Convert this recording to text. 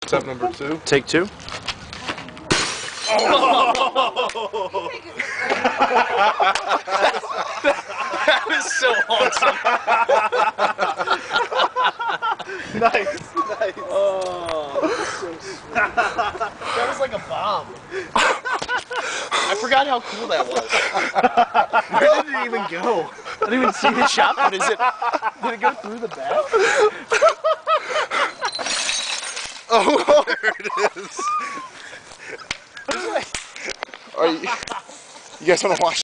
Attempt number 2. Take 2. Oh. That was so awesome. Nice. Oh, that was so sweet. That was like a bomb. I forgot how cool that was. Where did it even go? I didn't even see the shot, but did it go through the bat? Oh, there it is. You guys want to watch